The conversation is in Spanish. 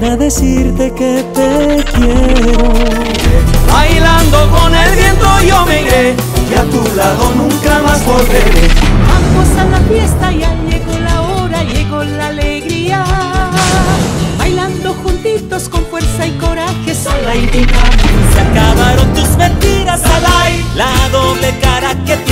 para decirte que te quiero. Bailando con el viento yo me iré, y a tu lado nunca más volveré. Vamos a la fiesta, ya llegó la hora, llegó la alegría. Bailando juntitos con fuerza y coraje, sola y viva. Se acabaron tus mentiras, Alay, la doble cara que